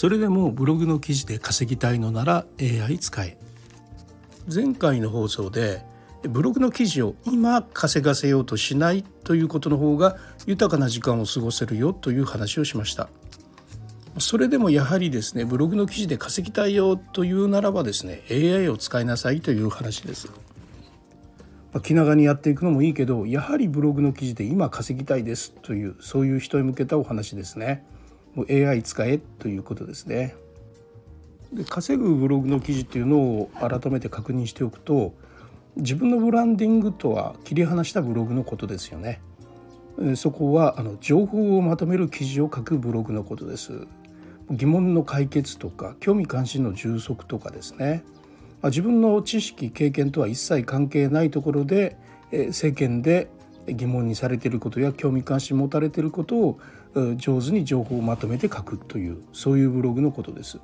それでもブログの記事で稼ぎたいのなら AI 使え。前回の放送でブログの記事を今稼がせようとしないということの方が豊かな時間を過ごせるよという話をしました。それでもやはりですね、ブログの記事で稼ぎたいよというならばですね、 AI を使いなさいという話です。気長にやっていくのもいいけど、やはりブログの記事で今稼ぎたいですという、そういう人へ向けたお話ですね。もう AI 使えということですね。で、稼ぐブログの記事っていうのを改めて確認しておくと、自分のブランディングとは切り離したブログのことですよね。そこは情報をまとめる記事を書くブログのことです。疑問の解決とか興味関心の充足とかですね、自分の知識経験とは一切関係ないところで世間で疑問にされていることや興味関心持たれていることを上手に情報をまとめて書くという、そういうブログのことです。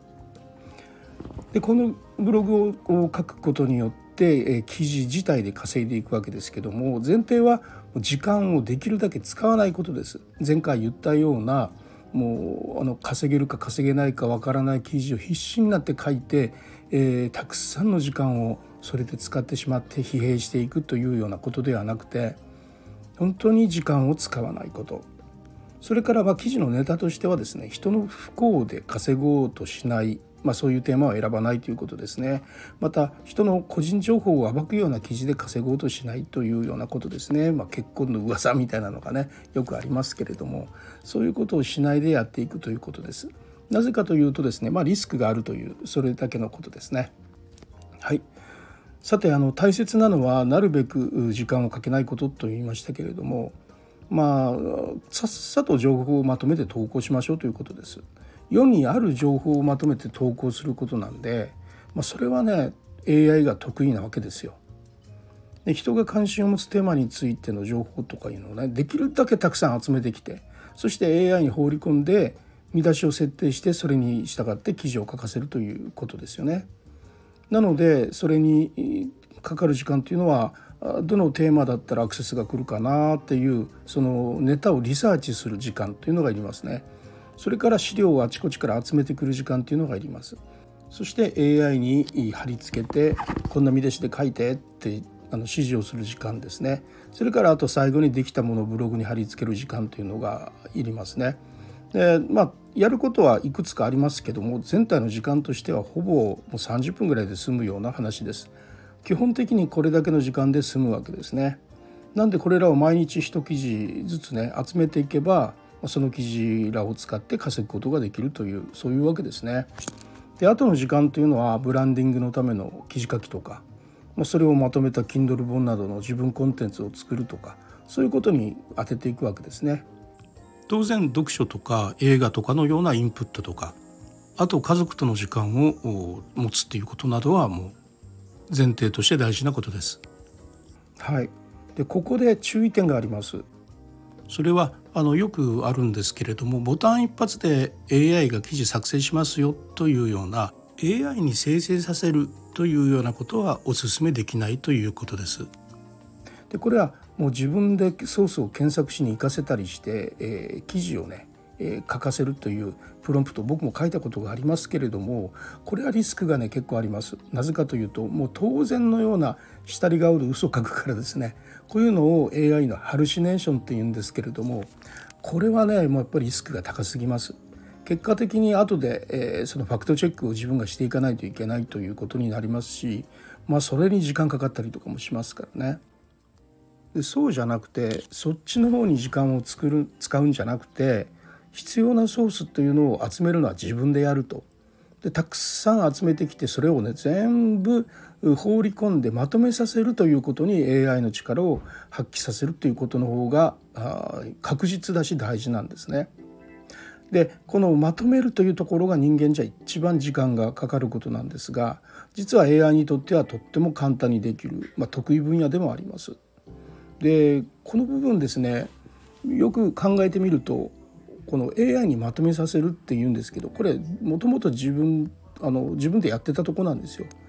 で、このブログを書くことによって記事自体で稼いでいくわけですけども、前提は時間をできるだけ使わないことです。前回言ったような、もう稼げるか稼げないかわからない記事を必死になって書いて、たくさんの時間をそれで使ってしまって疲弊していくというようなことではなくて、本当に時間を使わないこと、それから記事のネタとしてはですね、人の不幸で稼ごうとしない、そういうテーマを選ばないということですね。また人の個人情報を暴くような記事で稼ごうとしないというようなことですね。結婚の噂みたいなのがね、よくありますけれども、そういうことをしないでやっていくということです。なぜかというとですね、リスクがあるという、それだけのことですね。はい。さて、大切なのはなるべく時間をかけないことと言いましたけれども、さっさと情報をまとめて投稿しましょうということです。世にある情報をまとめて投稿することなんで、それはね AI が得意なわけですよ。で、人が関心を持つテーマについての情報とかいうのをね、できるだけたくさん集めてきて、そして AI に放り込んで見出しを設定して、それに従って記事を書かせるということですよね。なのでそれにかかる時間というのは、どのテーマだったらアクセスが来るかなっていう、そのネタをリサーチする時間というのがいりますね。それから資料をあちこちから集めてくる時間というのがいります。そして AI に貼り付けて、こんな見出しで書いてって指示をする時間ですね。それからあと最後にできたものをブログに貼り付ける時間というのがいりますね。で、やることはいくつかありますけども、全体の時間としてはほぼもう30分ぐらいで済むような話です。基本的にこれだけの時間で済むわけですね。なんでこれらを毎日一記事ずつね集めていけば、その記事らを使って稼ぐことができるという、そういうわけですね。で、あとの時間というのはブランディングのための記事書きとか、それをまとめた Kindle 本などの自分コンテンツを作るとか、そういうことに当てていくわけですね。当然読書とか映画とかのようなインプットとか、あと家族との時間を持つっていうことなどはもう前提として大事なことです。はい。で、ここで注意点があります。それはよくあるんですけれども、ボタン一発で AI が記事作成しますよというような、 AI に生成させるというようなことはお勧めできないということです。で、これはもう自分でソースを検索しに行かせたりして、記事をね、書かせるというプロンプト、僕も書いたことがありますけれども、これはリスクがね結構あります。なぜかというと、もう当然のような下り顔で嘘を書くからですね。こういうのを AI のハルシネーションっていうんですけれども、これはねもうやっぱりリスクが高すぎます。結果的に後で、そのファクトチェックを自分がしていかないといけないということになりますし、それに時間かかったりとかもしますからね。で、そうじゃなくて、そっちの方に時間を使うんじゃなくて、必要なソースというのを集めるのは自分でやると。で、たくさん集めてきて、それをね全部放り込んでまとめさせるということに AI の力を発揮させるということの方が確実だし大事なんですね。で、このまとめるというところが人間じゃ一番時間がかかることなんですが、実は AI にとってはとっても簡単にできる、得意分野でもあります。で、この部分ですね、よく考えてみると、この AI にまとめさせるっていうんですけど、これもともと自分でやってたとこなんですよ。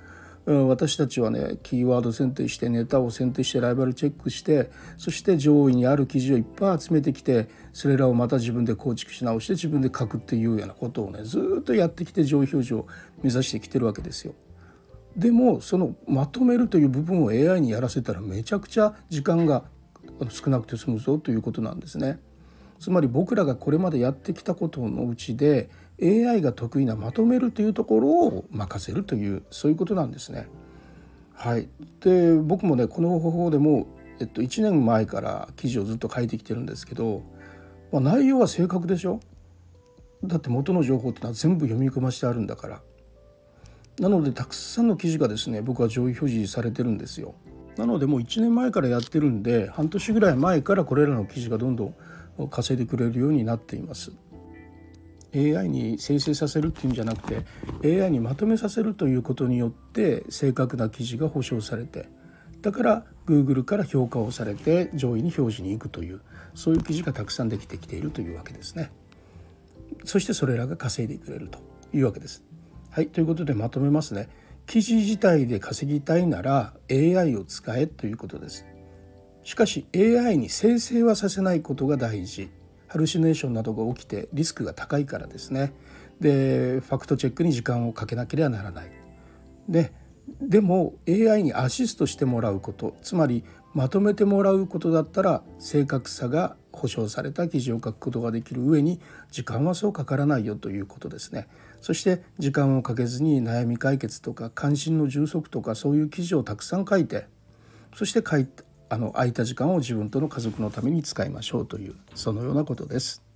私たちはねキーワード選定してネタを選定してライバルチェックして、そして上位にある記事をいっぱい集めてきて、それらをまた自分で構築し直して自分で書くっていうようなことをねずっとやってきて上位表示を目指してきてるわけですよ。でもそのまとめるという部分を AI にやらせたらめちゃくちゃ時間が少なくて済むぞということなんですね。つまり僕らがこれまでやってきたことのうちで AI が得意なまとめるというところを任せるという、そういうことなんですね。はい、で僕もねこの方法でも、1年前から記事をずっと書いてきてるんですけど、内容は正確でしょ。だって元の情報ってのは全部読み込ましてあるんだから。なのでたくさんの記事がですね僕は上位表示されてるんですよ。なのでもう1年前からやってるんで、半年ぐらい前からこれらの記事がどんどん稼いでくれるようになっています。 AI に生成させるっていうんじゃなくて AI にまとめさせるということによって正確な記事が保証されて、だから Google から評価をされて上位に表示に行くという、そういう記事がたくさんできてきているというわけですね。そしてそれらが稼いでくれるというわけです。はい、ということでまとめますね。記事自体で稼ぎたいなら AI を使えということです。しかし AI に生成はさせないことが大事。ハルシネーションなどが起きてリスクが高いからですね。でファクトチェックに時間をかけなければならない。でも AI にアシストしてもらうこと、つまりまとめてもらうことだったら正確さが保証された記事を書くことができる上に時間はそうかからないよということですね。そして時間をかけずに悩み解決とか関心の充足とかそういう記事をたくさん書いて、そして空いた時間を自分との家族のために使いましょうという、そのようなことです。